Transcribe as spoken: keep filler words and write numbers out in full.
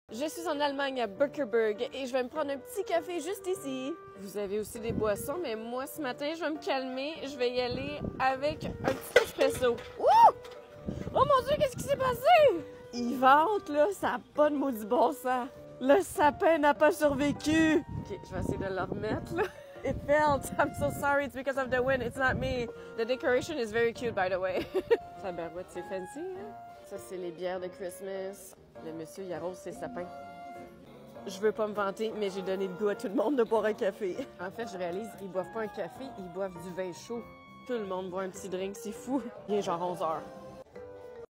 Je suis en Allemagne à Bückeburg et je vais me prendre un petit café juste ici. Vous avez aussi des boissons, mais moi ce matin, je vais me calmer. Je vais y aller avec un petit espresso. Wouh! Oh mon Dieu, qu'est-ce qui s'est passé? Il vente, là, ça n'a pas de maudit bon sens. Le sapin n'a pas survécu. OK, je vais essayer de le remettre, là. It felt. I'm so sorry. It's because of the wind. It's not me. The decoration is very cute, by the way. Ça barouette, c'est fancy, hein? Ça, c'est les bières de Christmas. Le monsieur, il arrose ses sapins. Je veux pas me vanter, mais j'ai donné le goût à tout le monde de boire un café. En fait, je réalise, ils boivent pas un café, ils boivent du vin chaud. Tout le monde boit un petit drink, c'est fou. Il est genre onze heures.